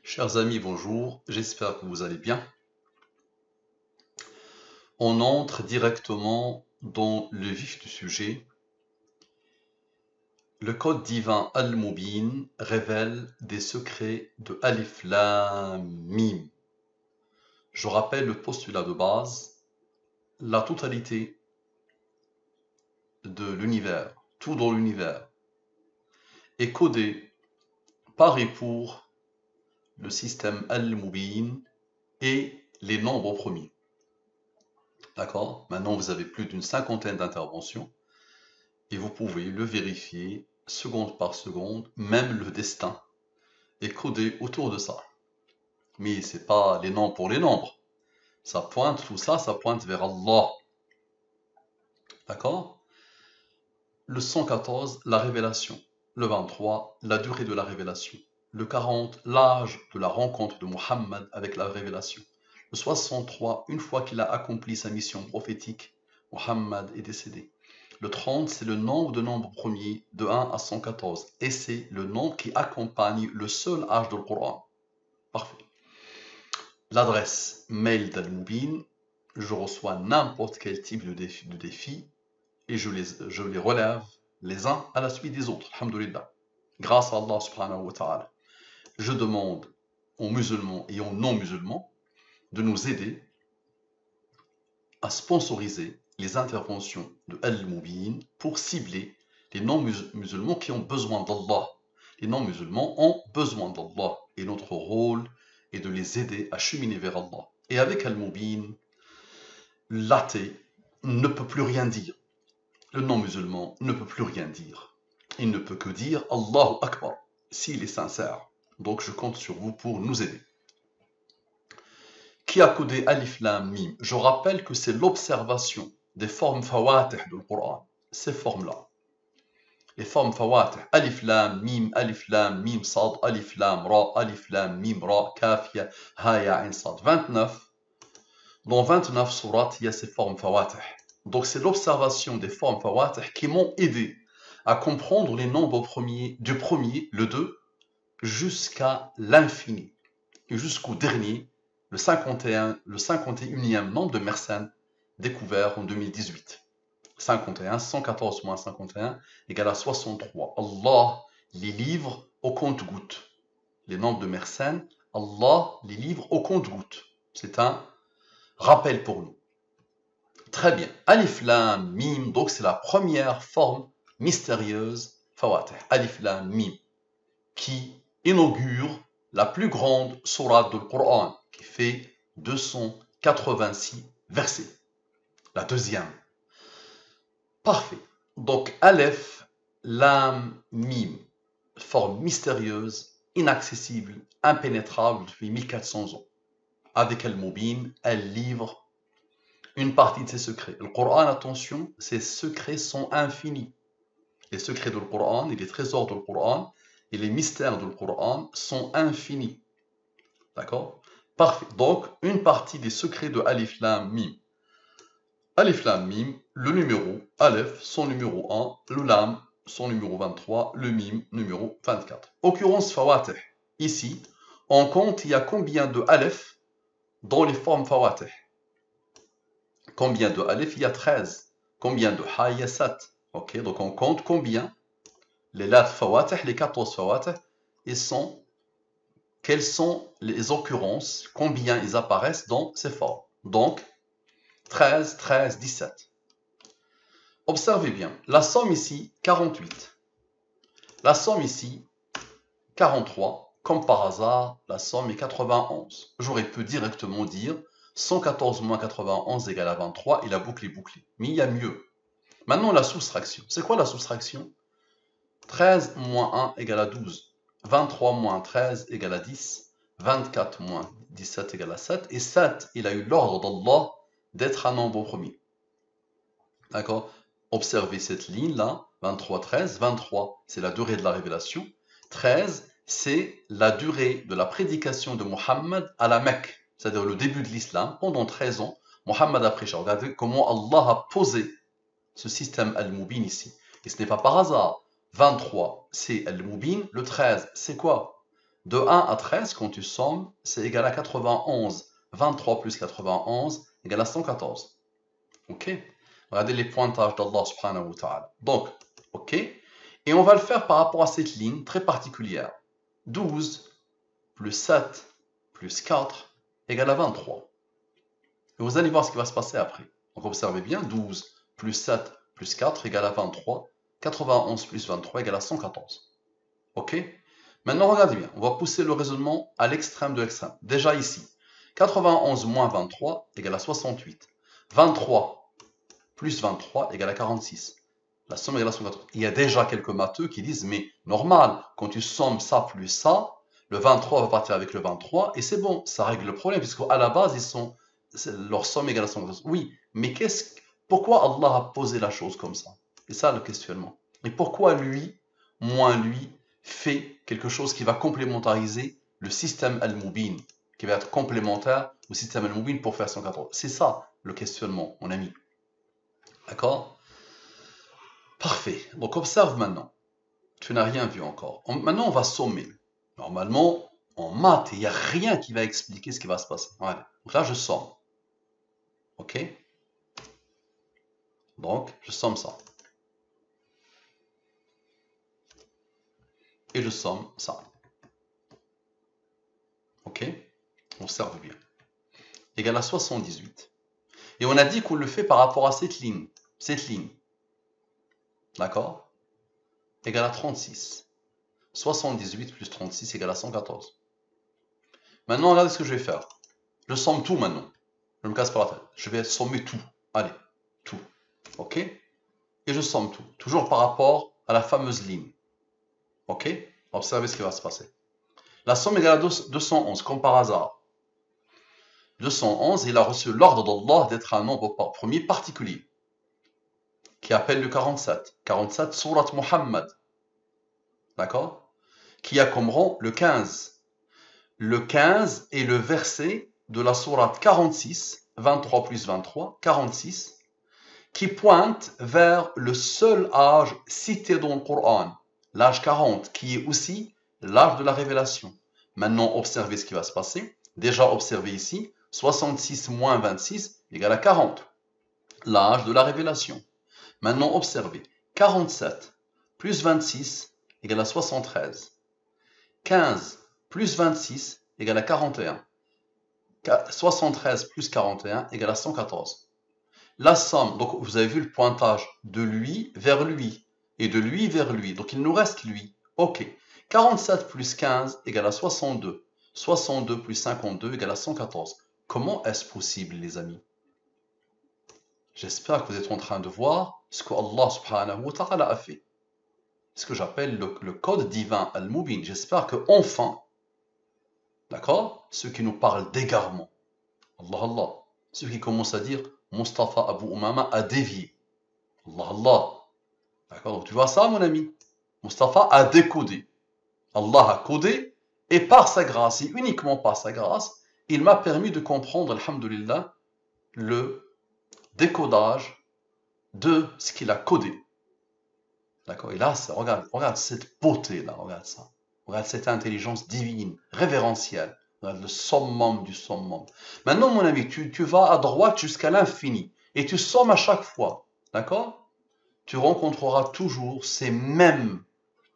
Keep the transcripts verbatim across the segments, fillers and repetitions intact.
Chers amis, bonjour, j'espère que vous allez bien. On entre directement dans le vif du sujet. Le code divin Al-Mubin révèle des secrets de Alif Lam Mim. Je rappelle le postulat de base, la totalité de l'univers, tout dans l'univers, est codé par et pour le système Al-Mubin et les nombres premiers. D'accord? Maintenant, vous avez plus d'une cinquantaine d'interventions et vous pouvez le vérifier seconde par seconde, même le destin est codé autour de ça. Mais c'est pas les nombres pour les nombres. Ça pointe, tout ça, ça pointe vers Allah. D'accord? Le cent quatorze, la révélation. Le vingt-trois, la durée de la révélation. Le quarante, l'âge de la rencontre de Muhammad avec la révélation. Le soixante-trois, une fois qu'il a accompli sa mission prophétique, Muhammad est décédé. Le trente, c'est le nombre de nombres premiers de un à cent quatorze. Et c'est le nombre qui accompagne le seul âge du Coran. Parfait. L'adresse mail d'Al-Mubin, je reçois n'importe quel type de défi, de défi et je les, je les relève les uns à la suite des autres. Alhamdulillah. Grâce à Allah subhanahu wa ta'ala. Je demande aux musulmans et aux non-musulmans de nous aider à sponsoriser les interventions de Al-Mubin pour cibler les non-musulmans qui ont besoin d'Allah. Les non-musulmans ont besoin d'Allah et notre rôle est de les aider à cheminer vers Allah. Et avec Al-Mubin, l'athée ne peut plus rien dire. Le non-musulman ne peut plus rien dire. Il ne peut que dire Allahu Akbar s'il est sincère. Donc je compte sur vous pour nous aider. Qui a codé Alif Lam Mim? Je rappelle que c'est l'observation des formes fawatih du Coran. Ces formes-là. Les formes fawatih. Alif Lam Mim, Alif Lam Mim Sad, Alif Lam Ra, Alif Lam Mim Ra, Kaf, Ya, Ha, Ya, Ain, Sad. vingt-neuf. Dans vingt-neuf sourates, il y a ces formes fawatih. Donc c'est l'observation des formes fawatih qui m'ont aidé à comprendre les nombres premiers, du premier, le deux, jusqu'à l'infini, et jusqu'au dernier, le cinquante et un, le cinquante et unième nombre de Mersenne découvert en deux mille dix-huit. cinquante et un, cent quatorze moins cinquante et un égale à soixante-trois. Allah les livre au compte-gouttes. Les nombres de Mersenne, Allah les livre au compte-gouttes. C'est un rappel pour nous. Très bien. Alif Lam Mim, donc c'est la première forme mystérieuse Fawatih. Alif Lam Mim, qui inaugure la plus grande sourate du Coran, qui fait deux cent quatre-vingt-six versets. La deuxième. Parfait. Donc Aleph Lam Mim, forme mystérieuse, inaccessible, impénétrable depuis mille quatre cents ans. Avec Al-Mubin, elle livre une partie de ses secrets. Le Coran, attention, ses secrets sont infinis. Les secrets du Coran et les trésors du Coran et les mystères du Coran sont infinis. D'accord? Parfait. Donc, une partie des secrets de Alif Lam Mim. Alif Lam Mim, le numéro Aleph, son numéro un, le Lam, son numéro vingt-trois, le Mim, numéro vingt-quatre. Occurrence Fawatih. Ici, on compte, il y a combien de Aleph dans les formes Fawatih? Combien de Aleph? Il y a treize. Combien de Ha? Il y a sept. Ok, donc on compte combien les Lat Fawatih, les quatorze Fawatih, et sont, quelles sont les occurrences, combien ils apparaissent dans ces formes. Donc, treize, treize, dix-sept. Observez bien, la somme ici, quarante-huit. La somme ici, quarante-trois. Comme par hasard, la somme est quatre-vingt-onze. J'aurais pu directement dire cent quatorze moins quatre-vingt-onze égale à vingt-trois, et la boucle est bouclée. Mais il y a mieux. Maintenant, la soustraction. C'est quoi la soustraction? treize moins un égale à douze. vingt-trois moins treize égale à dix. vingt-quatre moins dix-sept égale à sept. Et sept, il a eu l'ordre d'Allah d'être un nombre premier. D'accord? Observez cette ligne-là. vingt-trois, treize. vingt-trois, c'est la durée de la révélation. treize, c'est la durée de la prédication de Muhammad à la Mecque. C'est-à-dire le début de l'islam. Pendant treize ans, Muhammad a prêché. Regardez comment Allah a posé ce système Al-Mubin ici. Et ce n'est pas par hasard. vingt-trois, c'est Al-Mubin. Le treize, c'est quoi? De un à treize, quand tu sommes, c'est égal à quatre-vingt-onze. vingt-trois plus quatre-vingt-onze égale à cent quatorze. Ok? Regardez les pointages d'Allah subhanahu wa ta'ala. Donc, ok? Et on va le faire par rapport à cette ligne très particulière. douze plus sept plus quatre égale à vingt-trois. Et vous allez voir ce qui va se passer après. Donc observez bien, douze plus sept plus quatre égale à vingt-trois. quatre-vingt-onze plus vingt-trois égale à cent quatorze. Ok? Maintenant, regardez bien. On va pousser le raisonnement à l'extrême de l'extrême. Déjà ici, quatre-vingt-onze moins vingt-trois égale à soixante-huit. vingt-trois plus vingt-trois égale à quarante-six. La somme égale à cent quatorze. Il y a déjà quelques matheux qui disent, mais normal, quand tu sommes ça plus ça, le vingt-trois va partir avec le vingt-trois, et c'est bon, ça règle le problème, puisqu'à la base, ils sont, leur somme égale à cent quatorze. Oui, mais qu'est-ce, pourquoi Allah a posé la chose comme ça? C'est ça le questionnement. Et pourquoi lui, moins lui, fait quelque chose qui va complémentariser le système al-Mubin, qui va être complémentaire au système al-Mubin pour faire cent quatorze. C'est ça le questionnement, mon ami. D'accord? Parfait. Donc observe maintenant. Tu n'as rien vu encore. On, maintenant, on va sommer. Normalement, en maths, il n'y a rien qui va expliquer ce qui va se passer. Voilà. Donc là, je somme. Ok? Donc, je somme ça. Et je somme ça. Ok? Observe bien. Égal à soixante-dix-huit. Et on a dit qu'on le fait par rapport à cette ligne. Cette ligne. D'accord? Égal à trente-six. soixante-dix-huit plus trente-six égale à cent quatorze. Maintenant, regardez ce que je vais faire. Je somme tout maintenant. Je ne me casse pas la tête. Je vais sommer tout. Allez, tout. Ok? Et je somme tout. Toujours par rapport à la fameuse ligne. Ok? Observez ce qui va se passer. La somme égale à deux cent onze, comme par hasard. deux cent onze, il a reçu l'ordre d'Allah d'être un nombre premier particulier, qui appelle le quarante-sept. quarante-sept, Surat Muhammad. D'accord? Qui a comme rang le quinze. Le quinze est le verset de la sourate quarante-six, vingt-trois plus vingt-trois, quarante-six, qui pointe vers le seul âge cité dans le Coran, l'âge quarante, qui est aussi l'âge de la révélation. Maintenant, observez ce qui va se passer. Déjà observez ici, soixante-six moins vingt-six égale à quarante, l'âge de la révélation. Maintenant, observez, quarante-sept plus vingt-six égale à soixante-treize. quinze plus vingt-six égale à quarante et un. soixante-treize plus quarante et un égale à cent quatorze. La somme, donc vous avez vu le pointage de lui vers lui et de lui vers lui. Donc il nous reste lui. Ok. quarante-sept plus quinze égale à soixante-deux. soixante-deux plus cinquante-deux égale à cent quatorze. Comment est-ce possible, les amis? J'espère que vous êtes en train de voir ce que Allah subhanahu wa ta'ala a fait. Ce que j'appelle le, le code divin al-Mubin. J'espère que enfin, d'accord, ceux qui nous parlent d'égarement, Allah Allah, ceux qui commencent à dire Mustafa Abu Umama a dévié. Allah Allah. D'accord, donc tu vois ça, mon ami? Mustafa a décodé. Allah a codé, et par sa grâce, et uniquement par sa grâce, il m'a permis de comprendre, alhamdulillah, le décodage de ce qu'il a codé. D'accord? Et là, regarde, regarde cette beauté-là, regarde ça. Regarde cette intelligence divine, révérentielle. Regarde le summum du summum. Maintenant, mon ami, tu, tu vas à droite jusqu'à l'infini. Et tu sommes à chaque fois. D'accord? Tu rencontreras toujours ces mêmes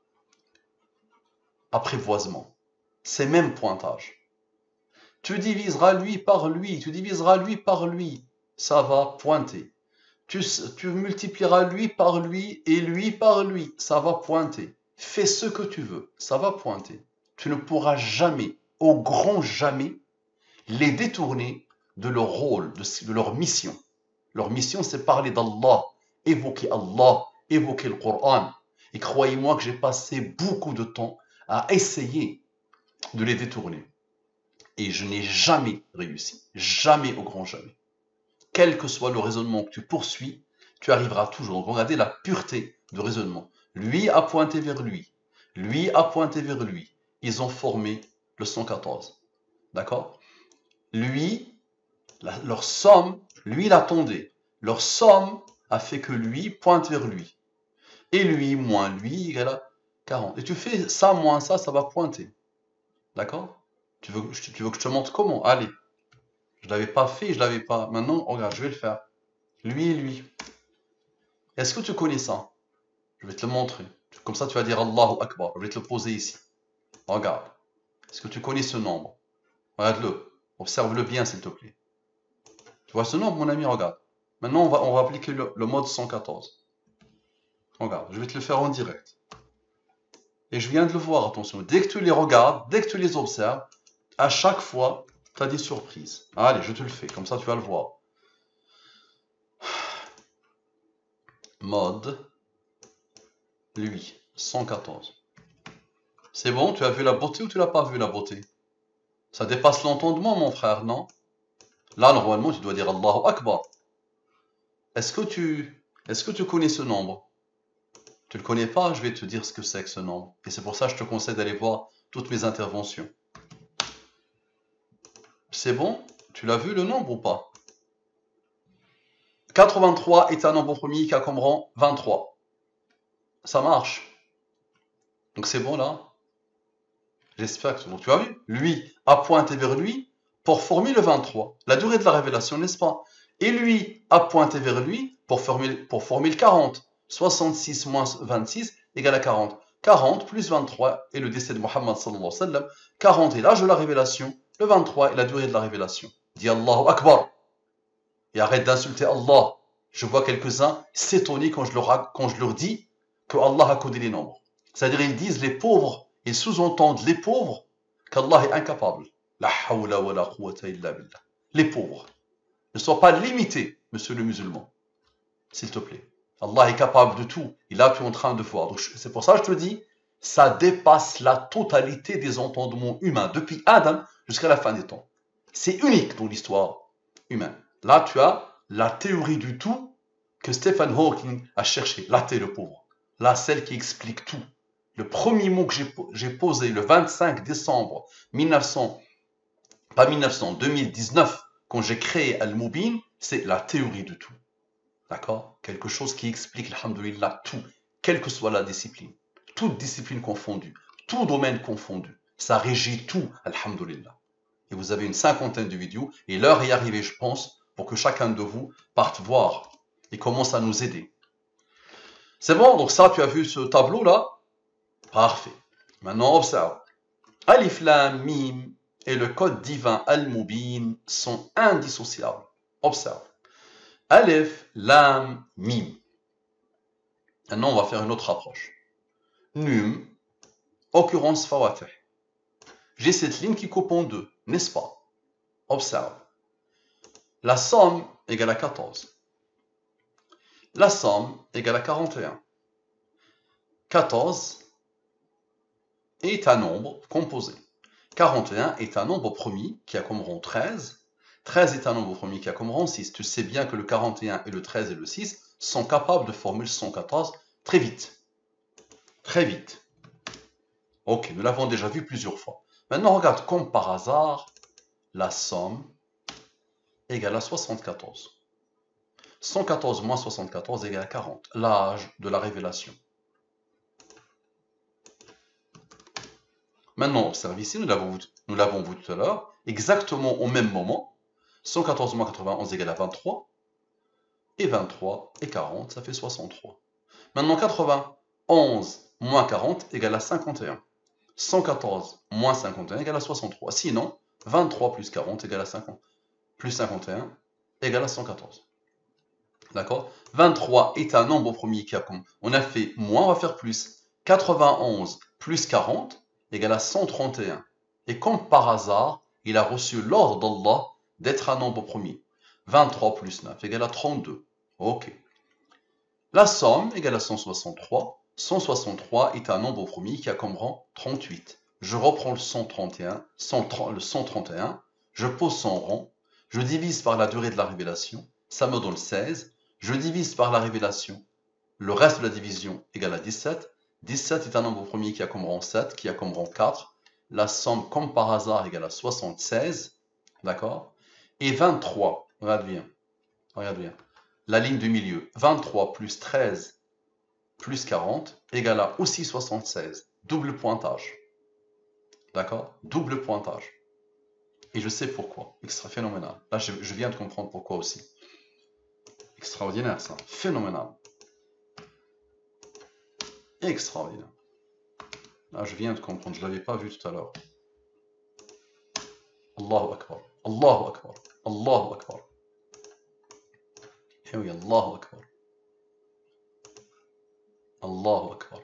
apprivoisements, ces mêmes pointages. Tu diviseras lui par lui, tu diviseras lui par lui. Ça va pointer. Tu, tu multiplieras lui par lui et lui par lui. Ça va pointer. Fais ce que tu veux. Ça va pointer. Tu ne pourras jamais, au grand jamais, les détourner de leur rôle, de, de leur mission. Leur mission, c'est parler d'Allah, évoquer Allah, évoquer le Coran. Et croyez-moi que j'ai passé beaucoup de temps à essayer de les détourner. Et je n'ai jamais réussi. Jamais au grand jamais. Quel que soit le raisonnement que tu poursuis, tu arriveras toujours. Donc regardez la pureté de raisonnement. Lui a pointé vers lui. Lui a pointé vers lui. Ils ont formé le cent quatorze. D'accord? Lui, la, leur somme, lui l'attendait. Leur somme a fait que lui pointe vers lui. Et lui moins lui égale à quarante. Et tu fais ça moins ça, ça va pointer. D'accord? tu veux, tu veux que je te montre comment? Allez. Je l'avais pas fait, je l'avais pas. Maintenant, regarde, je vais le faire. Lui et lui. Est-ce que tu connais ça? Je vais te le montrer. Comme ça, tu vas dire Allahu Akbar. Je vais te le poser ici. Regarde. Est-ce que tu connais ce nombre? Regarde-le. Observe-le bien, s'il te plaît. Tu vois ce nombre, mon ami? Regarde. Maintenant, on va, on va appliquer le, le mode cent quatorze. Regarde, je vais te le faire en direct. Et je viens de le voir, attention. Dès que tu les regardes, dès que tu les observes, à chaque fois, tu as des surprises. Allez, je te le fais. Comme ça, tu vas le voir. Mode, lui, cent quatorze. C'est bon? Tu as vu la beauté ou tu l'as pas vu la beauté? Ça dépasse l'entendement, mon frère, non? Là, normalement, tu dois dire Allahu Akbar. Est-ce que tu, est-ce que tu connais ce nombre? Tu le connais pas? Je vais te dire ce que c'est que ce nombre. Et c'est pour ça que je te conseille d'aller voir toutes mes interventions. C'est bon? Tu l'as vu le nombre ou pas? quatre-vingt-trois est un nombre premier qui a comme rang vingt-trois. Ça marche. Donc c'est bon là? J'espère que c'est bon. Tu as vu? Lui a pointé vers lui pour former le vingt-trois. La durée de la révélation, n'est-ce pas? Et lui a pointé vers lui pour former, pour former le quarante. soixante-six moins vingt-six égale à quarante. quarante plus vingt-trois est le décès de Mohammed sallallahu alayhi wa sallam. quarante est l'âge de la révélation. Le vingt-trois est la durée de la révélation. Dis Allahu Akbar. Et arrête d'insulter Allah. Je vois quelques-uns s'étonner quand, quand je leur dis que Allah a codé les nombres. C'est-à-dire ils disent les pauvres, ils sous-entendent les pauvres qu'Allah est incapable. La hawla wa la quwwata illa billah. Les pauvres. Ne sois pas limité, monsieur le musulman. S'il te plaît. Allah est capable de tout. Et là, tu es en train de voir. C'est pour ça que je te dis, ça dépasse la totalité des entendements humains, depuis Adam jusqu'à la fin des temps. C'est unique dans l'histoire humaine. Là, tu as la théorie du tout que Stephen Hawking a cherché. Là, t'es le pauvre. Là, celle qui explique tout. Le premier mot que j'ai posé le vingt-cinq décembre mille neuf cents, pas mille neuf cents, deux mille dix-neuf, quand j'ai créé Al-Mubin, c'est la théorie du tout. D'accord? Quelque chose qui explique, alhamdoulilah, tout, quelle que soit la discipline. Toute discipline confondue, tout domaine confondu. Ça régit tout, alhamdoulilah. Et vous avez une cinquantaine de vidéos, et l'heure est arrivée, je pense, pour que chacun de vous parte voir et commence à nous aider. C'est bon? Donc ça, tu as vu ce tableau-là? Parfait. Maintenant, observe. Alif Lam Mim et le code divin Al-Mubin sont indissociables. Observe. Alif Lam Mim. Maintenant, on va faire une autre approche. Num, occurrence Fawatih. J'ai cette ligne qui coupe en deux, n'est-ce pas? Observe. La somme égale à quatorze. La somme égale à quarante et un. quatorze est un nombre composé. quarante et un est un nombre premier qui a comme rang treize. treize est un nombre premier qui a comme rang six. Tu sais bien que le quarante et un et le treize et le six sont capables de former le cent quatorze très vite. Très vite. Ok, nous l'avons déjà vu plusieurs fois. Maintenant, regarde, comme par hasard, la somme égale à soixante-quatorze. cent quatorze moins soixante-quatorze égale à quarante. L'âge de la révélation. Maintenant, observe ici, nous l'avons vu tout à l'heure, exactement au même moment. cent quatorze moins quatre-vingt-onze égale à vingt-trois. Et vingt-trois et quarante, ça fait soixante-trois. Maintenant, quatre-vingt-onze moins quarante égale à cinquante et un. cent quatorze moins cinquante et un égale à soixante-trois. Sinon, vingt-trois plus quarante égale à cinquante. Plus cinquante et un égale à cent quatorze. D'accord? vingt-trois est un nombre premier qui a comme. On a fait moins, on va faire plus. quatre-vingt-onze plus quarante égale à cent trente et un. Et comme par hasard, il a reçu l'ordre d'Allah d'être un nombre premier. vingt-trois plus neuf égale à trente-deux. Ok. La somme égale à cent soixante-trois. cent soixante-trois est un nombre premier qui a comme rang trente-huit. Je reprends le cent trente et un, le cent trente et un, je pose son rang, je divise par la durée de la révélation, ça me donne seize. Je divise par la révélation, le reste de la division égale à dix-sept. dix-sept est un nombre premier qui a comme rang sept, qui a comme rang quatre. La somme, comme par hasard, égale à soixante-seize. D'accord? Et vingt-trois, regarde bien, regarde bien. La ligne du milieu, vingt-trois plus treize plus quarante égale à aussi soixante-seize. Double pointage. D'accord? Double pointage. Et je sais pourquoi. Extra phénoménal. Là, je, je viens de comprendre pourquoi aussi. Extraordinaire, ça. Phénoménal. Extraordinaire. Là, je viens de comprendre. Je ne l'avais pas vu tout à l'heure. Allahu Akbar. Allahu Akbar. Allahu Akbar. Eh oui, Allahu Akbar. Allahu Akbar.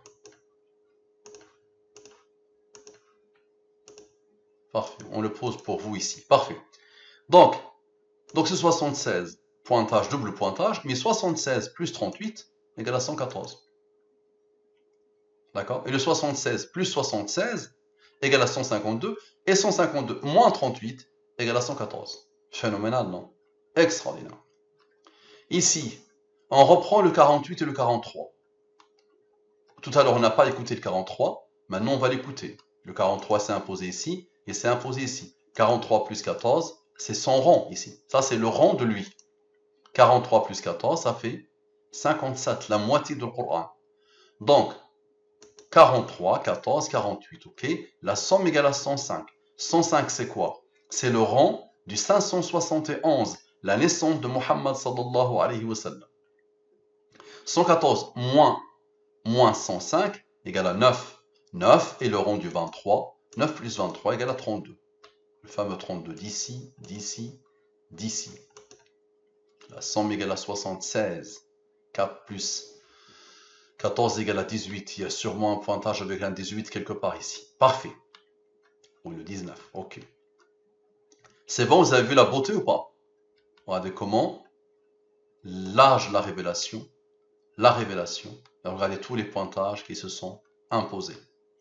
Parfait. On le pose pour vous ici. Parfait. Donc, donc c'est soixante-seize. Pointage, double pointage. Mais soixante-seize plus trente-huit égale à cent quatorze. D'accord? Et le soixante-seize plus soixante-seize égale à cent cinquante-deux. Et cent cinquante-deux moins trente-huit égale à cent quatorze. Phénoménal, non? Extraordinaire. Ici, on reprend le quarante-huit et le quarante-trois. Tout à l'heure, on n'a pas écouté le quarante-trois. Maintenant, on va l'écouter. Le quarante-trois s'est imposé ici et c'est imposé ici. quarante-trois plus quatorze, c'est son rang ici. Ça, c'est le rang de lui. quarante-trois plus quatorze, ça fait cinquante-sept, la moitié du Coran. Donc, quarante-trois, quatorze, quarante-huit, ok? La somme égale à cent cinq. cent cinq, c'est quoi? C'est le rang du cinq cent soixante et onze, la naissance de Muhammad sallallahu alayhi wa sallam. cent quatorze moins, moins cent cinq égale à neuf. neuf est le rang du vingt-trois. neuf plus vingt-trois égale à trente-deux. Le fameux trente-deux d'ici, d'ici, d'ici. La somme égale à soixante-seize. quatre plus quatorze égale à dix-huit. Il y a sûrement un pointage avec un dix-huit quelque part ici. Parfait. Ou le dix-neuf. Ok. C'est bon, vous avez vu la beauté ou pas? Regardez comment l'âge de la révélation, la révélation, et regardez tous les pointages qui se sont imposés.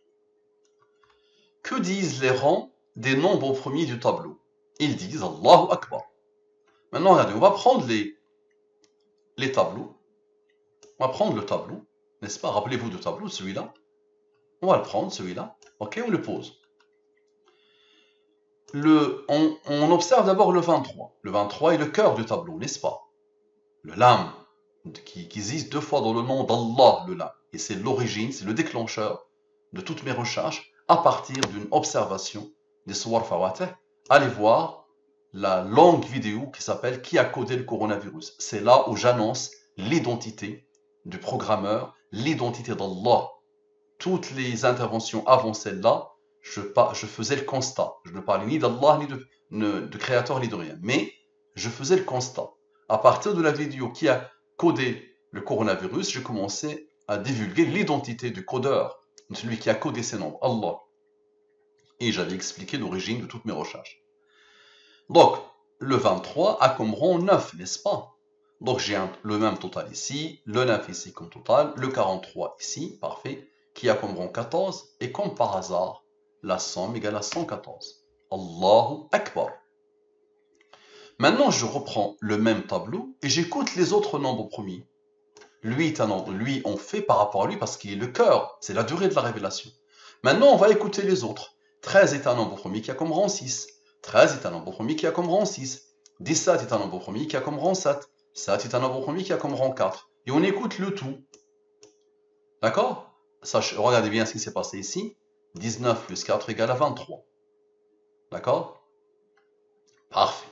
Que disent les rangs des nombres premiers du tableau? Ils disent Allahu Akbar. Maintenant, regardez, on va prendre les, les tableaux. On va prendre le tableau, n'est-ce pas? Rappelez-vous du tableau, celui-là. On va le prendre, celui-là. Ok, on le pose. Le, on, on observe d'abord le vingt-trois. Le vingt-trois est le cœur du tableau, n'est-ce pas? Le lam, qui, qui existe deux fois dans le nom d'Allah, le lam. Et c'est l'origine, c'est le déclencheur de toutes mes recherches à partir d'une observation des Suwar Fawatih. Allez voir la longue vidéo qui s'appelle « Qui a codé le coronavirus ?» C'est là où j'annonce l'identité du programmeur, l'identité d'Allah. Toutes les interventions avant celle-là, je, je faisais le constat. Je ne parlais ni d'Allah, ni de, ne, de créateur, ni de rien. Mais je faisais le constat. À partir de la vidéo qui a codé le coronavirus, j'ai commencé à divulguer l'identité du codeur, celui qui a codé ces nombres, Allah. Et j'avais expliqué l'origine de toutes mes recherches. Donc, le vingt-trois a comme rang neuf, n'est-ce pas? Donc j'ai le même total ici, le neuf ici comme total, le quarante-trois ici, parfait, qui a comme rang quatorze, et comme par hasard, la somme égale à cent quatorze. Allahu Akbar. Maintenant, je reprends le même tableau et j'écoute les autres nombres premiers. Lui, est un nombre, lui, on fait par rapport à lui parce qu'il est le cœur, c'est la durée de la révélation. Maintenant, on va écouter les autres. treize est un nombre premier qui a comme rang six. treize est un nombre premier qui a comme rang six. dix-sept est un nombre premier qui a comme rang sept. sept est un nombre premier qui a comme rang quatre. Et on écoute le tout. D'accord? Regardez bien ce qui s'est passé ici. dix-neuf plus quatre égale à vingt-trois. D'accord? Parfait.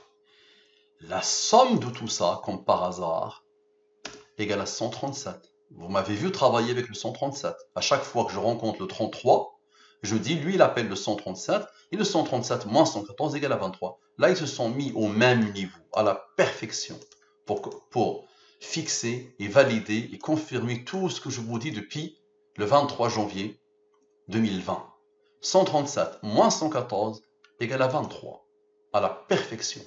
La somme de tout ça, comme par hasard, égale à cent trente-sept. Vous m'avez vu travailler avec le cent trente-sept. À chaque fois que je rencontre le trente-trois, je dis, lui, il appelle le cent trente-sept, et le cent trente-sept moins cent quatorze égale à vingt-trois. Là, ils se sont mis au même niveau, à la perfection, pour, pour fixer et valider et confirmer tout ce que je vous dis depuis le vingt-trois janvier deux mille vingt. cent trente-sept moins cent quatorze égale à vingt-trois, à la perfection.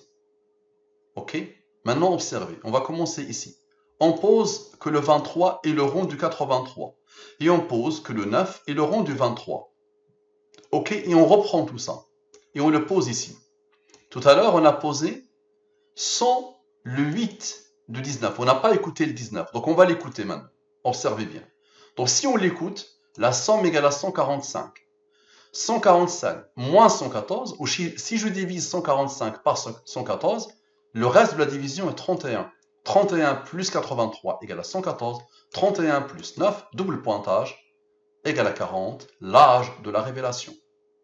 Ok? Maintenant, observez. On va commencer ici. On pose que le vingt-trois est le rond du quatre-vingt-trois. Et on pose que le neuf est le rond du vingt-trois. Ok? Et on reprend tout ça. Et on le pose ici. Tout à l'heure, on a posé sans le huit du dix-neuf. On n'a pas écouté le dix-neuf. Donc, on va l'écouter maintenant. Observez bien. Donc, si on l'écoute, la somme égale à cent quarante-cinq. cent quarante-cinq moins cent quatorze, ou si je divise cent quarante-cinq par cent quatorze, le reste de la division est trente et un. trente et un plus quatre-vingt-trois égale à cent quatorze. trente et un plus neuf, double pointage, égale à quarante, l'âge de la révélation.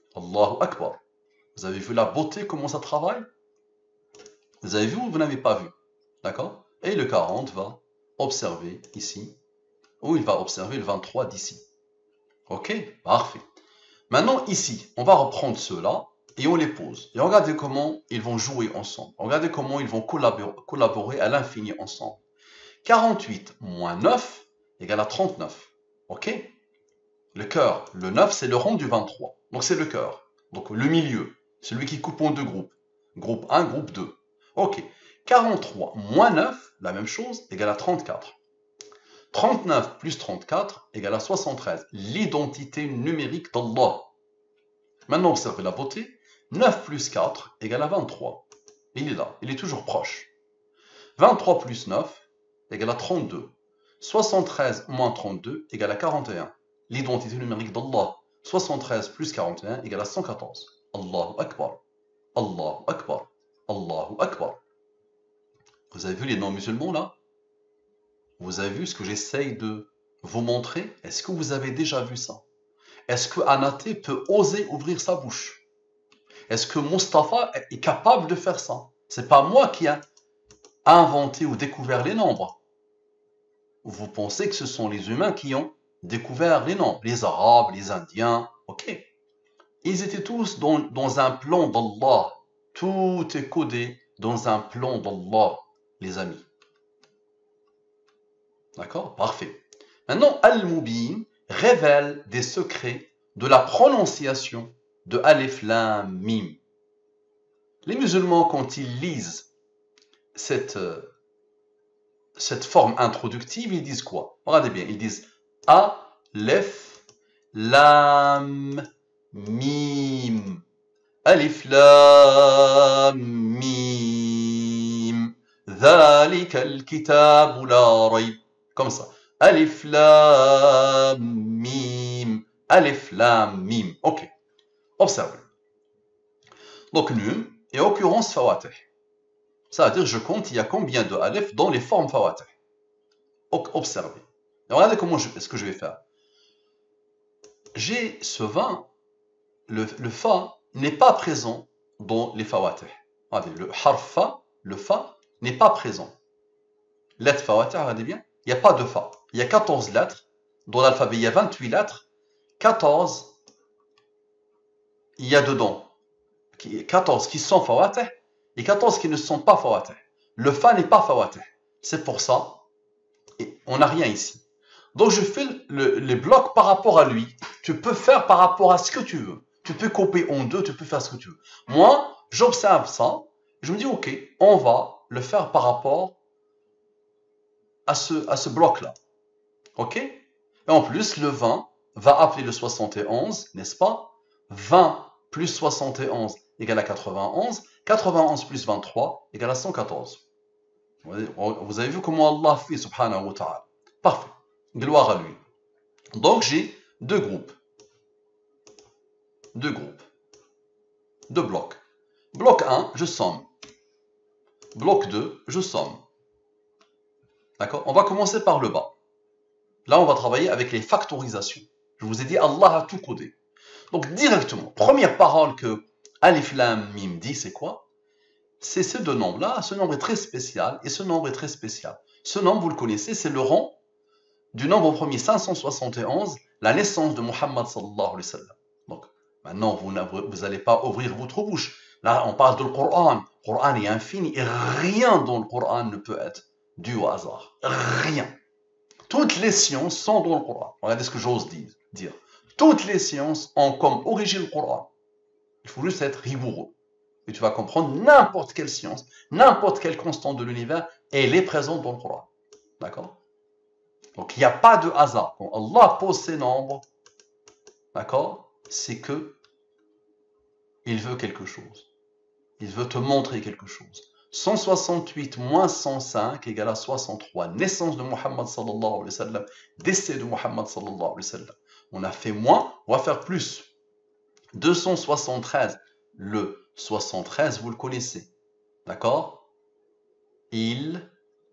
Allahu Akbar. Vous avez vu la beauté, comment ça travaille? Vous avez vu ou vous n'avez pas vu? D'accord? Et le quarante va observer ici, ou il va observer le vingt-trois d'ici. Ok? Parfait. Maintenant, ici, on va reprendre ceux-là et on les pose. Et regardez comment ils vont jouer ensemble. Regardez comment ils vont collaborer, collaborer à l'infini ensemble. quarante-huit moins neuf égale à trente-neuf. Ok? Le cœur, le neuf, c'est le rond du vingt-trois. Donc c'est le cœur. Donc le milieu, celui qui coupe en deux groupes. Groupe un, groupe deux. Ok. quarante-trois moins neuf, la même chose, égale à trente-quatre. trente-neuf plus trente-quatre égale à soixante-treize. L'identité numérique d'Allah. Maintenant, observez la beauté. neuf plus quatre égale à vingt-trois. Il est là, il est toujours proche. vingt-trois plus neuf égale à trente-deux. soixante-treize moins trente-deux égale à quarante et un. L'identité numérique d'Allah. soixante-treize plus quarante et un égale à cent quatorze. Allahu Akbar. Allahu Akbar. Allahu Akbar. Vous avez vu les noms musulmans là? Vous avez vu ce que j'essaye de vous montrer? Est-ce que vous avez déjà vu ça? Est-ce que Anaté peut oser ouvrir sa bouche? Est-ce que Mustapha est capable de faire ça? C'est pas moi qui ai inventé ou découvert les nombres. Vous pensez que ce sont les humains qui ont découvert les nombres, les Arabes, les Indiens, ok. Ils étaient tous dans, dans un plan d'Allah. Tout est codé dans un plan d'Allah, les amis. D'accord? Parfait. Maintenant, Al-Mubin révèle des secrets de la prononciation de Alif Lam Mim. Les musulmans, quand ils lisent cette, euh, cette forme introductive, ils disent quoi? Regardez bien, ils disent Alif Lam Mim. Alif Lam Mim. ذلك الكتاب لا ريب. Comme ça. Alif Lam Mim. Alif Lam Mim. Ok. Observez. Donc, Nun et occurrence Fawatih. Ça veut dire, je compte, il y a combien de Alif dans les formes Fawatih. Observez. Et regardez comment je, ce que je vais faire. J'ai ce vingt, le, le Fa n'est pas présent dans les Fawatih. Regardez, le Harf Fa, le Fa, n'est pas présent. Lettre Fawatih, regardez bien, il n'y a pas de Fa. Il y a quatorze lettres. Dans l'alphabet, il y a vingt-huit lettres. quatorze, il y a dedans quatorze qui sont Fawatih et quatorze qui ne sont pas Fawatih. Le Fa n'est pas Fawatih. C'est pour ça, et on n'a rien ici. Donc je fais le, les blocs par rapport à lui. Tu peux faire par rapport à ce que tu veux. Tu peux couper en deux, tu peux faire ce que tu veux. Moi, j'observe ça. Je me dis, ok, on va le faire par rapport à ce, à ce bloc-là. Ok? Et en plus, le vingt va appeler le soixante et onze, n'est-ce pas? vingt plus soixante et onze égale à quatre-vingt-onze. quatre-vingt-onze plus vingt-trois égale à cent quatorze. Vous avez vu comment Allah fait, subhanahu wa ta'ala. Parfait. Gloire à lui. Donc j'ai deux groupes. Deux groupes. Deux blocs. Bloc un, je somme. Bloc deux, je somme. D'accord? On va commencer par le bas. Là, on va travailler avec les factorisations. Je vous ai dit, Allah a tout codé. Donc, directement, première parole que Alif Lam Mim dit, c'est quoi? C'est ces deux nombres-là. Ce nombre est très spécial et ce nombre est très spécial. Ce nombre, vous le connaissez, c'est le rang du nombre premier cinq cent soixante et onze, la naissance de Muhammad sallallahu alayhi wa sallam. Donc, maintenant, vous n'allez pas ouvrir votre bouche. Là, on parle du Coran. Le Coran est infini et rien dans le Coran ne peut être dû au hasard. Rien. Toutes les sciences sont dans le Coran. Regardez ce que j'ose dire. Toutes les sciences ont comme origine le Coran. Il faut juste être rigoureux. Et tu vas comprendre n'importe quelle science, n'importe quelle constante de l'univers, elle est présente dans le Coran. D'accord? Donc il n'y a pas de hasard. Quand Allah pose ces nombres, d'accord, c'est que il veut quelque chose. Il veut te montrer quelque chose. cent soixante-huit moins cent cinq égale à soixante-trois. Naissance de Muhammad sallallahu alayhi wa sallam. Décès de Muhammad sallallahu alayhi wa sallam. On a fait moins, on va faire plus. deux cent soixante-treize. Le soixante-treize, vous le connaissez. D'accord? Il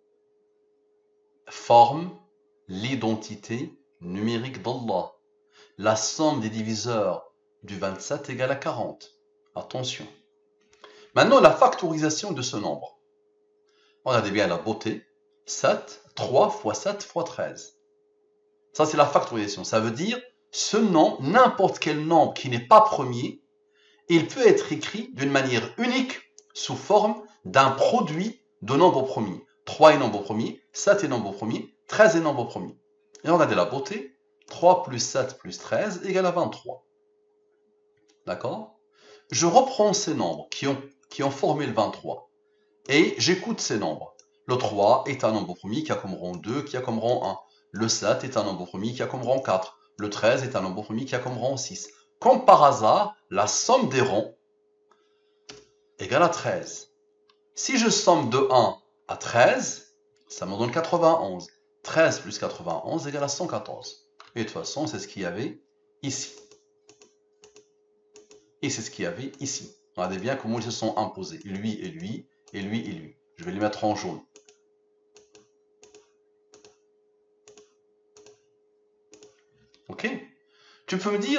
forme l'identité numérique d'Allah. La somme des diviseurs du vingt-sept égale à quarante. Attention. Maintenant, la factorisation de ce nombre. Regardez bien la beauté. sept, trois fois sept fois treize. Ça, c'est la factorisation. Ça veut dire, ce nombre, n'importe quel nombre qui n'est pas premier, il peut être écrit d'une manière unique sous forme d'un produit de nombres premiers. trois est nombre premier, sept est nombre premier, treize est nombre premier. Et regardez la beauté. trois plus sept plus treize égale à vingt-trois. D'accord? Je reprends ces nombres qui ont, qui ont formé le vingt-trois et j'écoute ces nombres. Le trois est un nombre premier qui a comme rang deux, qui a comme rang un. Le sept est un nombre premier qui a comme rang quatre. Le treize est un nombre premier qui a comme rang six. Comme par hasard, la somme des rangs égale à treize. Si je somme de un à treize, ça me donne quatre-vingt-onze. treize plus quatre-vingt-onze égale à cent quatorze. Et de toute façon, c'est ce qu'il y avait ici. Et c'est ce qu'il y avait ici. Regardez bien comment ils se sont imposés. Lui et lui, et lui et lui. Je vais les mettre en jaune. Ok? Tu peux me dire,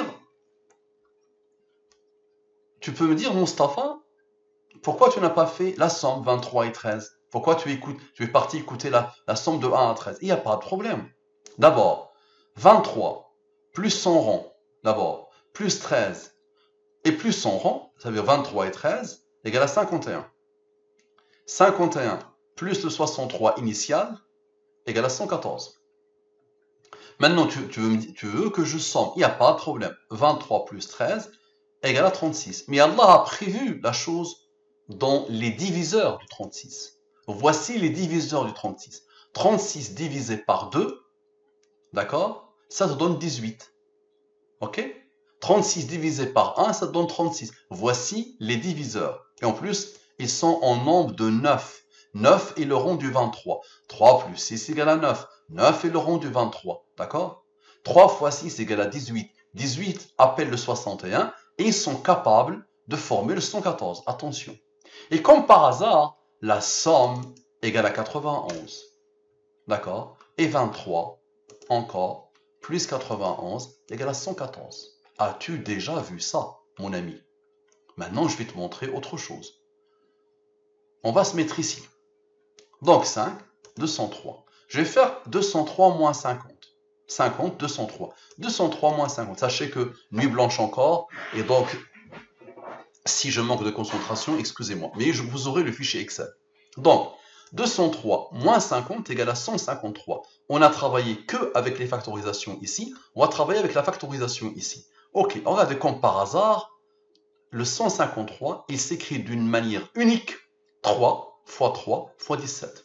tu peux me dire, Mustapha, pourquoi tu n'as pas fait la somme vingt-trois et treize? Pourquoi tu, écoutes, tu es parti écouter la, la somme de un à treize? Il n'y a pas de problème. D'abord, vingt-trois plus son rang, d'abord, plus treize et plus son rang, ça veut dire vingt-trois et treize, égale à cinquante et un. cinquante et un plus le soixante-trois initial, égale à cent quatorze. Maintenant, tu, tu, veux, tu veux que je somme, il n'y a pas de problème. vingt-trois plus treize égale à trente-six. Mais Allah a prévu la chose dans les diviseurs du trente-six. Voici les diviseurs du trente-six. trente-six divisé par deux, d'accord? Ça te donne dix-huit. Ok? trente-six divisé par un, ça te donne trente-six. Voici les diviseurs. Et en plus, ils sont en nombre de neuf. neuf est le rang du vingt-trois. trois plus six égale à neuf. neuf est le rang du vingt-trois. D'accord? trois fois six égale à dix-huit. dix-huit appelle le soixante et un et ils sont capables de former le cent quatorze. Attention. Et comme par hasard, la somme égale à quatre-vingt-onze. D'accord? Et vingt-trois, encore, plus quatre-vingt-onze égale à cent quatorze. As-tu déjà vu ça, mon ami? Maintenant, je vais te montrer autre chose. On va se mettre ici. Donc cinq, deux cent trois. Je vais faire deux cent trois moins cinquante. cinquante, deux cent trois. deux cent trois moins cinquante. Sachez que nuit blanche encore. Et donc, si je manque de concentration, excusez-moi. Mais je vous aurai le fichier Excel. Donc, deux cent trois moins cinquante égale à cent cinquante-trois. On a travaillé que avec les factorisations ici. On va travailler avec la factorisation ici. Ok, regardez comme par hasard, le cent cinquante-trois, il s'écrit d'une manière unique. trois fois trois fois dix-sept.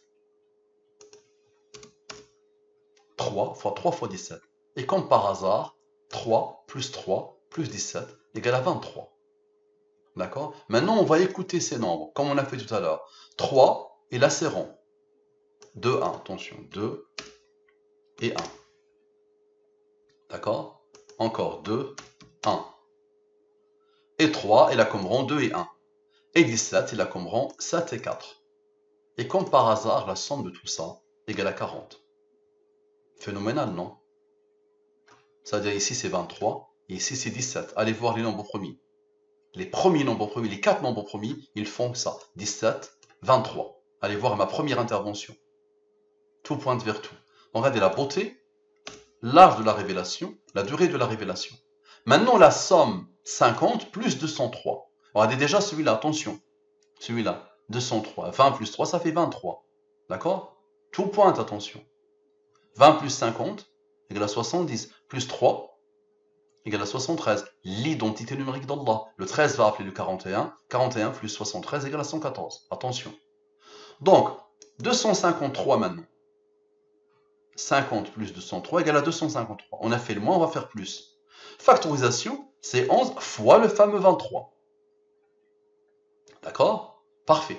trois fois trois fois dix-sept. Et comme par hasard, trois plus trois plus dix-sept égale à vingt-trois. D'accord? Maintenant, on va écouter ces nombres, comme on a fait tout à l'heure. trois et là, c'est rond. deux, un, attention, deux et un. D'accord? Encore deux, un. Et trois, il a comme rang deux et un. Et dix-sept, il a comme rang sept et quatre. Et comme par hasard, la somme de tout ça égale à quarante. Phénoménal, non? C'est-à-dire ici c'est vingt-trois, et ici c'est dix-sept. Allez voir les nombres premiers. Les premiers nombres premiers, les quatre nombres premiers, ils font ça. dix-sept, vingt-trois. Allez voir ma première intervention. Tout pointe vers tout. Regardez la beauté, l'âge de la révélation, la durée de la révélation. Maintenant la somme cinquante plus deux cent trois. Regardez déjà celui-là, attention. Celui-là, deux cent trois. vingt plus trois, ça fait vingt-trois. D'accord? Tout pointe, attention. vingt plus cinquante égale à soixante-dix. Plus trois égale à soixante-treize. L'identité numérique d'Allah. Le treize va appeler le quarante et un. quarante et un plus soixante-treize égale à cent quatorze. Attention. Donc, deux cent cinquante-trois maintenant. cinquante plus deux cent trois égale à deux cent cinquante-trois. On a fait le moins, on va faire plus. Factorisation, c'est onze fois le fameux vingt-trois. D'accord? Parfait.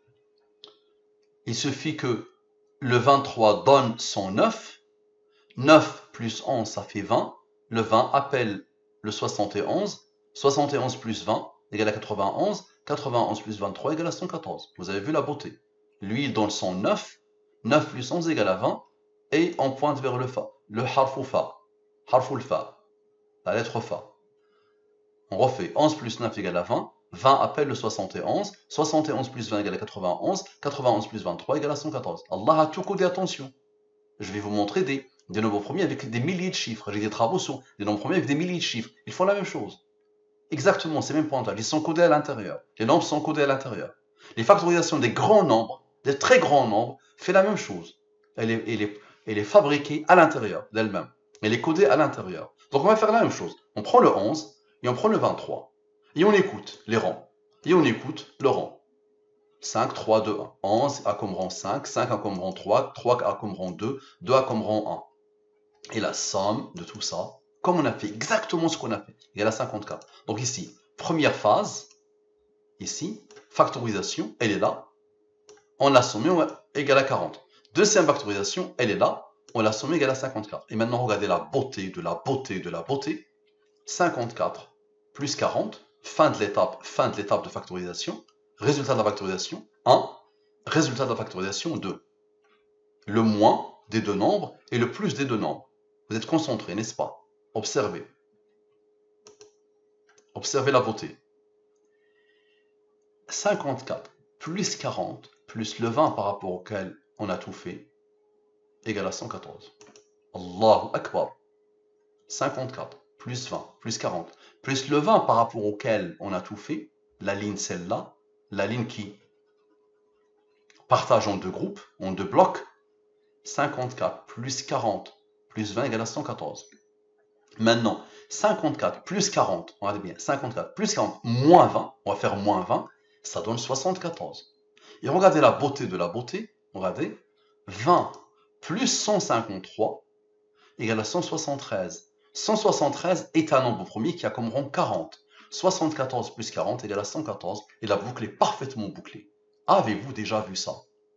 Il suffit que le vingt-trois donne son neuf. neuf plus onze, ça fait vingt. Le vingt appelle le soixante et onze. soixante et onze plus vingt égale à quatre-vingt-onze. quatre-vingt-onze plus vingt-trois égale à cent quatorze. Vous avez vu la beauté. Lui, il donne son neuf. neuf plus onze égale à vingt. Et on pointe vers le fa. Le harfou fa. Harfou fa. La lettre fa. On refait onze plus neuf égale à vingt. vingt appelle le soixante et onze. soixante et onze plus vingt égale à quatre-vingt-onze. quatre-vingt-onze plus vingt-trois égale à cent quatorze. Allah a tout codé, attention. Je vais vous montrer des, des nombres premiers avec des milliers de chiffres. J'ai des travaux sur des nombres premiers avec des milliers de chiffres. Ils font la même chose. Exactement, ces mêmes pointages. Ils sont codés à l'intérieur. Les nombres sont codés à l'intérieur. Les factorisations des grands nombres, des très grands nombres, fait la même chose. Elle est, elle est, elle est fabriquée à l'intérieur d'elle-même. Elle est codée à l'intérieur. Donc on va faire la même chose. On prend le onze et on prend le vingt-trois. Et on écoute les rangs. Et on écoute le rang. cinq, trois, deux, un. onze a comme rang cinq, cinq a comme rang trois, trois a comme rang deux, deux a comme rang un. Et la somme de tout ça, comme on a fait exactement ce qu'on a fait, égale à cinquante-quatre. Donc ici, première phase, ici, factorisation, elle est là. On l'a sommée, égale à quarante. Deuxième factorisation, elle est là. On l'a sommée, égale à cinquante-quatre. Et maintenant, regardez la beauté de la beauté de la beauté. cinquante-quatre plus quarante, fin de l'étape, fin de l'étape de factorisation. Résultat de la factorisation, un. Résultat de la factorisation, deux. Le moins des deux nombres et le plus des deux nombres. Vous êtes concentrés, n'est-ce pas? Observez. Observez la beauté. cinquante-quatre plus quarante plus le vingt par rapport auquel on a tout fait égale à cent quatorze. Allahu Akbar. cinquante-quatre plus vingt plus quarante plus le vingt par rapport auquel on a tout fait, la ligne celle-là, la ligne qui partage en deux groupes, en deux blocs, cinquante-quatre plus quarante plus vingt égale à cent quatorze. Maintenant, cinquante-quatre plus quarante, regardez bien, cinquante-quatre plus quarante moins vingt, on va faire moins vingt, ça donne soixante-quatorze. Et regardez la beauté de la beauté, regardez, vingt plus cent cinquante-trois égale à cent soixante-treize. cent soixante-treize est un nombre premier qui a comme rang quarante. soixante-quatorze plus quarante égale à cent quatorze, et la boucle est parfaitement bouclée. Avez-vous déjà vu ça?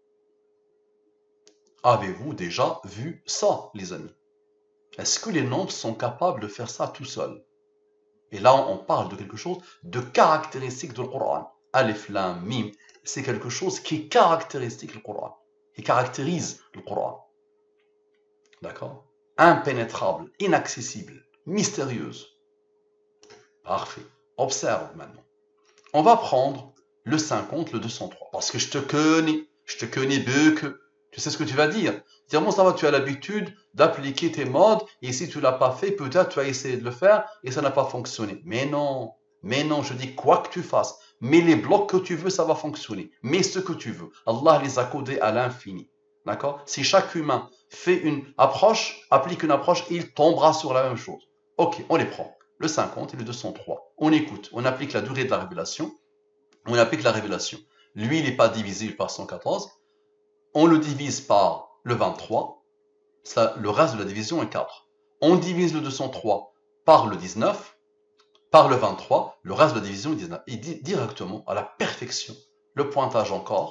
Avez-vous déjà vu ça, les amis? Est-ce que les nombres sont capables de faire ça tout seuls? Et là, on parle de quelque chose de caractéristique du Coran. Alif, Lam, Mim, c'est quelque chose qui est caractéristique du Coran, qui caractérise le Coran. D'accord? Impénétrable, inaccessible, mystérieuse. Parfait. Observe maintenant. On va prendre le cinquante, le deux cent trois, parce que je te connais, je te connais beaucoup. Tu sais ce que tu vas dire. Dire, bon, ça va, tu as l'habitude d'appliquer tes modes, et si tu ne l'as pas fait, peut-être tu as essayé de le faire, et ça n'a pas fonctionné. Mais non, mais non, je dis quoi que tu fasses, mets les blocs que tu veux, ça va fonctionner. Mets ce que tu veux. Allah les a codés à l'infini. D'accord? Si chaque humain fait une approche, applique une approche, il tombera sur la même chose. Ok, on les prend. Le cinquante et le deux cent trois. On écoute, on applique la durée de la révélation, on applique la révélation. Lui, il n'est pas divisible par cent quatorze. On le divise par le vingt-trois, ça, le reste de la division est quatre. On divise le deux cent trois par le dix-neuf, par le vingt-trois, le reste de la division est dix-neuf. Et dit directement à la perfection, le pointage encore,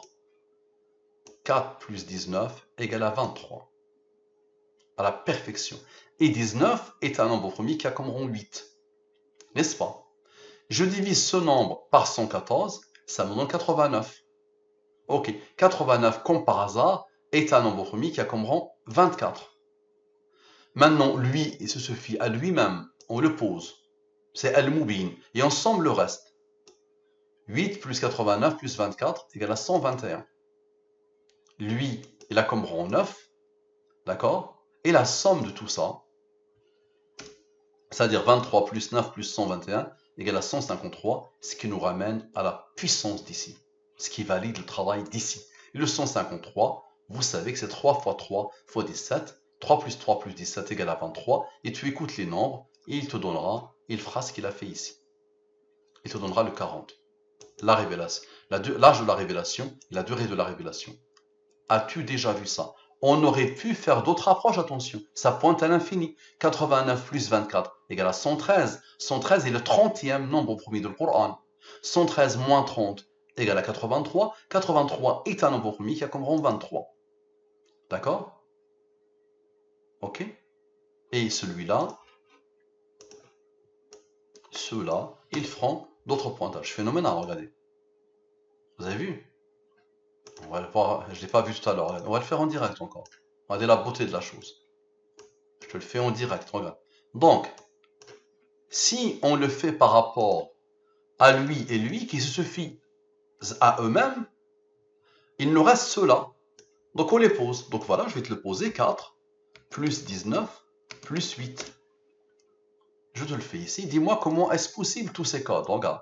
quatre plus dix-neuf égale à vingt-trois. À la perfection. Et dix-neuf est un nombre premier qui a comme rang huit. N'est-ce pas? Je divise ce nombre par cent quatorze, ça me donne quatre-vingt-neuf. Ok, quatre-vingt-neuf, comme par hasard, est un nombre premier qui a comme rang vingt-quatre. Maintenant, lui, il se suffit à lui-même, on le pose. C'est Al-Mubin. Et on somme le reste. huit plus quatre-vingt-neuf plus vingt-quatre égale à cent vingt et un. Lui, il a comme rang neuf. D'accord? Et la somme de tout ça, c'est-à-dire vingt-trois plus neuf plus cent vingt et un, égale à cent cinquante-trois, ce qui nous ramène à la puissance d'ici. Ce qui valide le travail d'ici. Et le cent cinquante-trois, vous savez que c'est trois fois trois fois dix-sept. trois plus trois plus dix-sept égale à vingt-trois. Et tu écoutes les nombres, et il te donnera, il fera ce qu'il a fait ici. Il te donnera le quarante. La révélation. L'âge de la révélation, la durée de la révélation. As-tu déjà vu ça? On aurait pu faire d'autres approches, attention. Ça pointe à l'infini. quatre-vingt-neuf plus vingt-quatre égale à cent treize. cent treize est le trentième nombre premier du Coran. cent treize moins trente égale à quatre-vingt-trois. quatre-vingt-trois est un nombre premier qui a comme rang vingt-trois. D'accord? Ok? Et celui-là, ceux-là, ils feront d'autres pointages. Phénoménal, regardez. Vous avez vu? On va le voir, je ne l'ai pas vu tout à l'heure. On va le faire en direct encore. Regardez la beauté de la chose. Je te le fais en direct, regarde. Donc, Si on le fait par rapport à lui et lui, qui se suffit à eux-mêmes, il nous reste cela. Donc on les pose. Donc voilà, je vais te le poser. quatre plus dix-neuf plus huit. Je te le fais ici. Dis-moi comment est-ce possible tous ces codes. Regarde.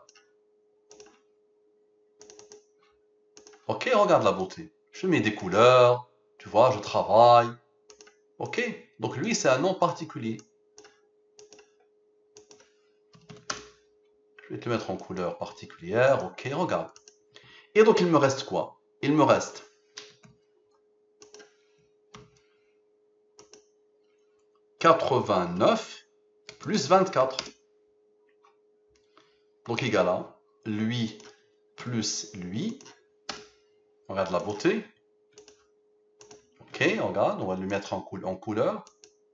Ok, regarde la beauté. Je mets des couleurs. Tu vois, je travaille. Ok. Donc lui, c'est un nom particulier. Je vais te mettre en couleur particulière. Ok, regarde. Et donc il me reste quoi? Il me reste quatre-vingt-neuf plus vingt-quatre. Donc égal à lui plus lui. Regarde la beauté. Ok, regarde, on va le mettre en, cou en couleur.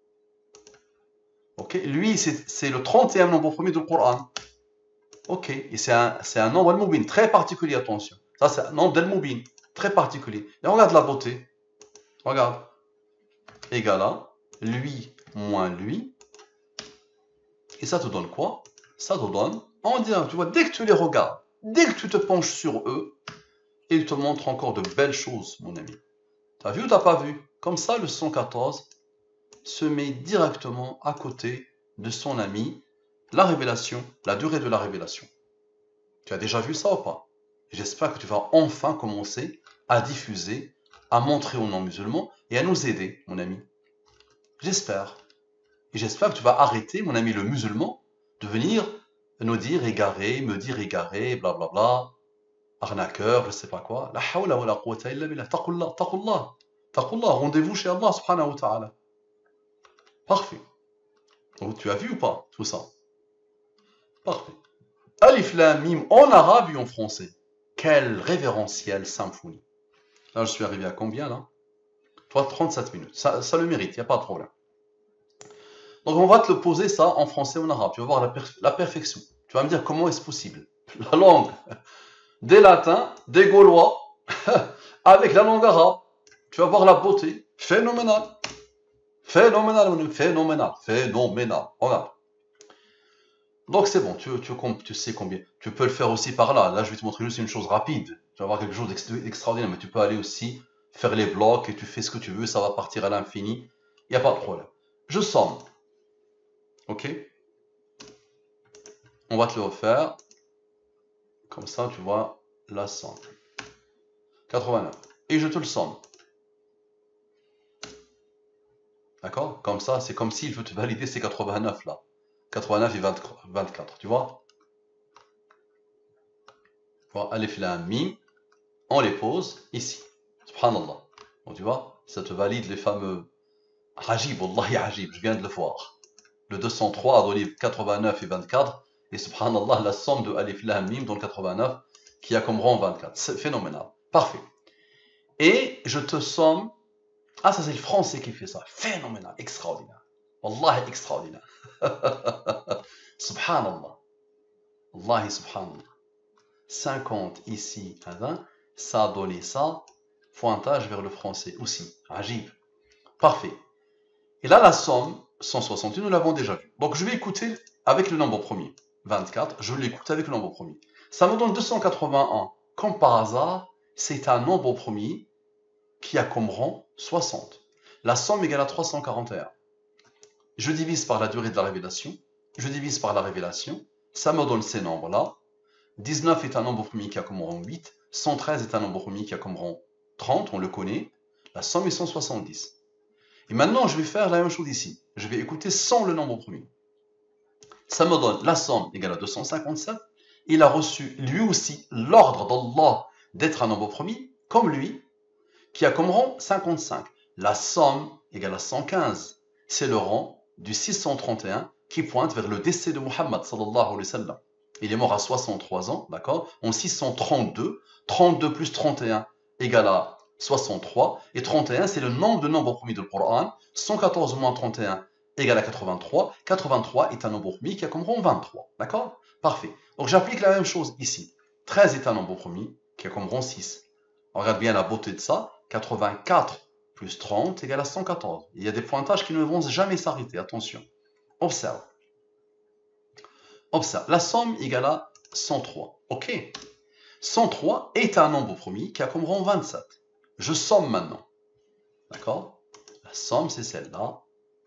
Ok, lui, c'est le trentième nombre premier du Coran. Ok, et c'est un, un nombre al-Mubin, très particulier, attention. Ça, c'est un nombre d'al-Mubin, très particulier. Et regarde la beauté. Regarde. Égal à lui moins lui. Et ça te donne quoi? Ça te donne, en disant, tu vois, dès que tu les regardes, dès que tu te penches sur eux, ils te montrent encore de belles choses, mon ami. T'as vu ou t'as pas vu? Comme ça, le cent quatorze se met directement à côté de son ami, la révélation, la durée de la révélation. Tu as déjà vu ça ou pas? J'espère que tu vas enfin commencer à diffuser, à montrer aux non-musulmans et à nous aider, mon ami. J'espère. Et j'espère que tu vas arrêter, mon ami le musulman, de venir nous dire égaré, me dire égaré, blablabla, arnaqueur, je sais pas quoi. La hawla wa la quwwata illa billah. Taqullah, taqullah. Taqullah, rendez-vous chez Allah subhanahu wa ta'ala. Parfait. Donc tu as vu ou pas tout ça? Parfait. Alif Lam Mim en arabe et en français. Quelle révérentielle symphonie. Là, je suis arrivé à combien là? trente-sept minutes. Ça, ça le mérite, il n'y a pas de problème. Donc on va te le poser ça en français et en arabe. Tu vas voir la, perf la perfection. Tu vas me dire comment est-ce possible. La langue des latins, des gaulois, avec la langue arabe. Tu vas voir la beauté. Phénoménal. Phénoménal, phénoménal, phénoménal. Regarde. Donc c'est bon, tu, tu, tu sais combien. Tu peux le faire aussi par là. Là, je vais te montrer juste une chose rapide. Tu vas voir quelque chose d'extraordinaire, mais tu peux aller aussi faire les blocs et tu fais ce que tu veux, ça va partir à l'infini. Il n'y a pas de problème. Je somme. Ok? On va te le refaire. Comme ça, tu vois la somme. quatre-vingt-neuf. Et je te le somme. D'accord? Comme ça, c'est comme s'il veut te valider ces quatre-vingt-neuf là. quatre-vingt-neuf et vingt-quatre, tu vois? Voilà, Alif Lam Mim, on les pose ici. Subhanallah. Donc tu vois, ça te valide les fameux Ajib, Wallahi Ajib, je viens de le voir. Le deux cent trois a donné quatre-vingt-neuf et vingt-quatre, et subhanallah, la somme de Alif Lam Mim dans le quatre-vingt-neuf qui a comme rang vingt-quatre. C'est phénoménal. Parfait. Et je te somme. Ah, ça c'est le français qui fait ça. Phénoménal, extraordinaire. Wallahi extraordinaire. Subhanallah. Wallahi subhanallah. cinquante ici à vingt, ça a donné ça. Pointage vers le français aussi. Ajib. Parfait. Et là, la somme, cent soixante et un, nous l'avons déjà vu. Donc, je vais écouter avec le nombre premier. vingt-quatre, je l'écoute avec le nombre premier. Ça me donne deux cent quatre-vingt-un. Comme par hasard, c'est un nombre premier qui a comme rang soixante. La somme égale à trois cent quarante et un. Je divise par la durée de la révélation. Je divise par la révélation. Ça me donne ces nombres-là. dix-neuf est un nombre premier qui a comme rang huit. cent treize est un nombre premier qui a comme rang trente, on le connaît. La somme est cent soixante-dix. Et maintenant, je vais faire la même chose ici. Je vais écouter sans le nombre premier. Ça me donne la somme égale à deux cent cinquante-sept. Il a reçu lui aussi l'ordre d'Allah d'être un nombre premier, comme lui, qui a comme rang cinquante-cinq. La somme égale à cent quinze. C'est le rang du six cent trente et un qui pointe vers le décès de Muhammad sallallahu alayhi wa sallam. Il est mort à soixante-trois ans, d'accord? En six cent trente-deux, trente-deux plus trente et un égale à soixante-trois, et trente et un, c'est le nombre de nombres premiers du Coran. cent quatorze moins trente et un égale à quatre-vingt-trois. quatre-vingt-trois est un nombre premier qui a comme rang vingt-trois, d'accord? Parfait. Donc j'applique la même chose ici. treize est un nombre premier qui a comme rang six. On regarde bien la beauté de ça. quatre-vingt-quatre plus trente égale à cent quatorze. Il y a des pointages qui ne vont jamais s'arrêter, attention. Observe. Observe, la somme égale à cent trois. Ok. cent trois est un nombre premier qui a comme rang vingt-sept. Je somme maintenant. D'accord? La somme, c'est celle-là.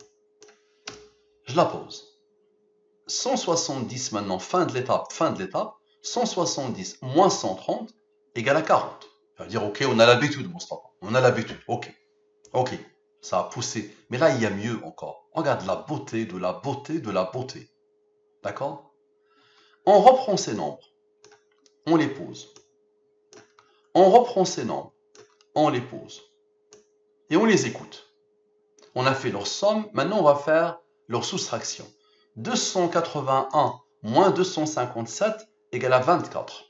Je la pose. cent soixante-dix maintenant, fin de l'étape, fin de l'étape. cent soixante-dix moins cent trente égale à quarante. Ça veut dire, ok, on a l'habitude, Moustapha. On a l'habitude. Ok. Ok. Ça a poussé. Mais là, il y a mieux encore. Regarde la beauté de la beauté de la beauté. D'accord? On reprend ces nombres. On les pose. On reprend ces nombres. On les pose. Et on les écoute. On a fait leur somme. Maintenant, on va faire leur soustraction. deux cent quatre-vingt-un moins deux cent cinquante-sept égale à vingt-quatre.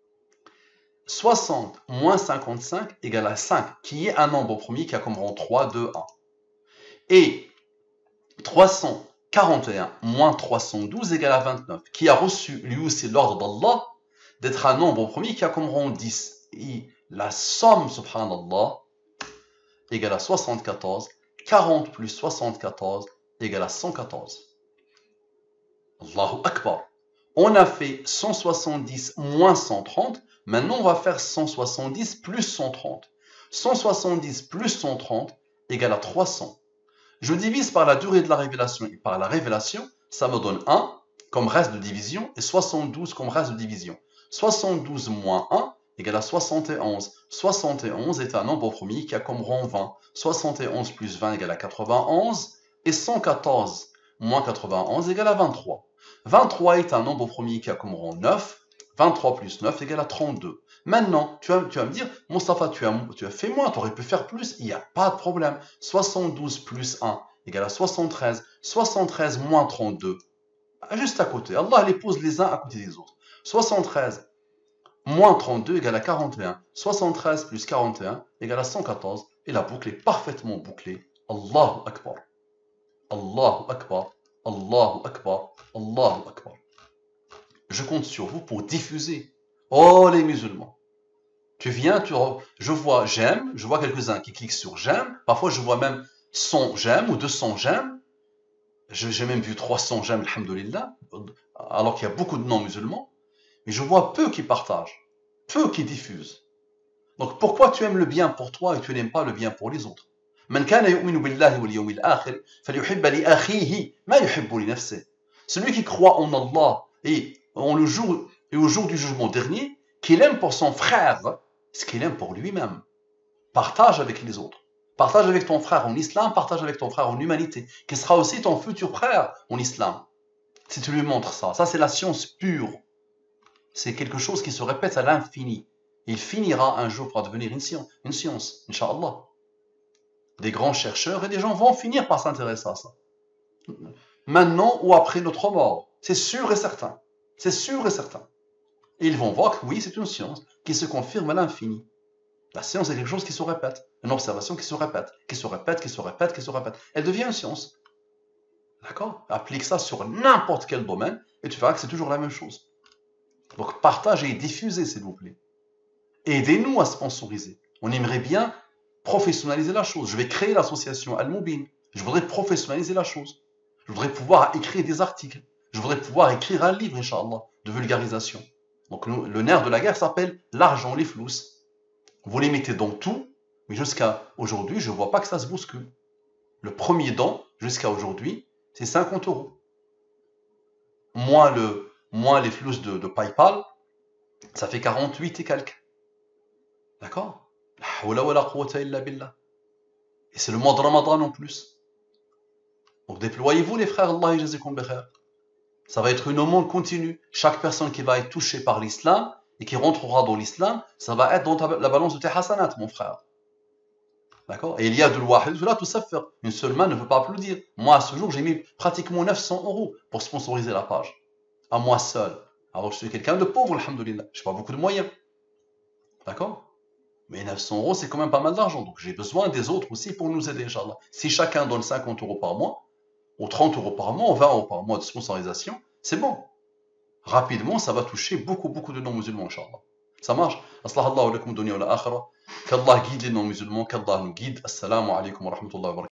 soixante moins cinquante-cinq égale à cinq, qui est un nombre premier qui a comme rang trois, deux, un. Et trois cent quarante et un moins trois cent douze égale à vingt-neuf, qui a reçu lui aussi l'ordre d'Allah d'être un nombre premier qui a comme rang dix. Et la somme, subhanallah, égale à soixante-quatorze. quarante plus soixante-quatorze égale à cent quatorze. Allahu Akbar. On a fait cent soixante-dix moins cent trente. Maintenant, on va faire cent soixante-dix plus cent trente. cent soixante-dix plus cent trente égale à trois cents. Je divise par la durée de la révélation et par la révélation, ça me donne un comme reste de division et soixante-douze comme reste de division. soixante-douze moins un égale à soixante et onze. soixante et onze est un nombre premier qui a comme rang vingt. soixante et onze plus vingt égale à quatre-vingt-onze. Et cent quatorze moins quatre-vingt-onze égale à vingt-trois. vingt-trois est un nombre premier qui a comme rang neuf. vingt-trois plus neuf égale à trente-deux. Maintenant, tu vas, tu vas me dire, Moustapha, tu as, tu as fait moins, tu aurais pu faire plus. Il n'y a pas de problème. soixante-douze plus un égale à soixante-treize. soixante-treize moins trente-deux. Juste à côté. Allah les pose les uns à côté des autres. soixante-treize moins trente-deux égale à quarante et un. soixante-treize plus quarante et un égale à cent quatorze. Et la boucle est parfaitement bouclée. Allahu Akbar. Allahu Akbar. Allahu Akbar. Allahu Akbar. Je compte sur vous pour diffuser. Oh les musulmans. Tu viens, tu re... je vois j'aime, je vois quelques-uns qui cliquent sur j'aime. Parfois je vois même cent j'aime ou deux cents j'aime. J'ai même vu trois cents j'aime, alhamdoulilah, alors qu'il y a beaucoup de non-musulmans. Mais je vois peu qui partagent, peu qui diffusent. Donc pourquoi tu aimes le bien pour toi et tu n'aimes pas le bien pour les autres? Celui qui croit en Allah et, en le jour, et au jour du jugement dernier, qu'il aime pour son frère ce qu'il aime pour lui-même. Partage avec les autres. Partage avec ton frère en islam, partage avec ton frère en humanité, qui sera aussi ton futur frère en islam. Si tu lui montres ça, ça c'est la science pure. C'est quelque chose qui se répète à l'infini. Il finira un jour par devenir une science, une science, Inch'Allah. Des grands chercheurs et des gens vont finir par s'intéresser à ça. Maintenant ou après notre mort, c'est sûr et certain. C'est sûr et certain. Et ils vont voir que oui, c'est une science qui se confirme à l'infini. La science est quelque chose qui se répète, une observation qui se répète, qui se répète, qui se répète, qui se répète. Elle devient une science. D'accord? Applique ça sur n'importe quel domaine et tu verras que c'est toujours la même chose. Donc partagez et diffusez, s'il vous plaît. Aidez-nous à sponsoriser. On aimerait bien professionnaliser la chose. Je vais créer l'association Al-Moubin. Je voudrais professionnaliser la chose. Je voudrais pouvoir écrire des articles. Je voudrais pouvoir écrire un livre, Inch'Allah, de vulgarisation. Donc le, le nerf de la guerre s'appelle l'argent, les flous. Vous les mettez dans tout, mais jusqu'à aujourd'hui, je ne vois pas que ça se bouscule. Le premier don, jusqu'à aujourd'hui, c'est cinquante euros. Moins, le, moins les flux de, de PayPal, ça fait quarante-huit et quelques. D'accord? Et c'est le mois de Ramadan en plus. Donc déployez-vous les frères, Allah yajazikum bikhair. Ça va être une aumône continue. Chaque personne qui va être touchée par l'islam et qui rentrera dans l'islam, ça va être dans ta, la balance de tes hasanat, mon frère. D'accord? Et il y a de l'wahid, là tout ça fait. Une seule main ne veut pas applaudir. Moi, à ce jour, j'ai mis pratiquement neuf cents euros pour sponsoriser la page. À moi seul. Alors je suis quelqu'un de pauvre, alhamdoulilah. Je n'ai pas beaucoup de moyens. D'accord? Mais neuf cents euros, c'est quand même pas mal d'argent. Donc j'ai besoin des autres aussi pour nous aider, Inch'Allah. Si chacun donne cinquante euros par mois, ou trente euros par mois, ou vingt euros par mois de sponsorisation, c'est bon. Rapidement, ça va toucher beaucoup, beaucoup de non-musulmans, Inch'Allah. Ça marche. Aslah Allah wa lakum dunya wa la akhira. Qu'Allah guide les non-musulmans, qu'Allah nous guide. Assalamu alaikum wa rahmatullahi wa barakatuh.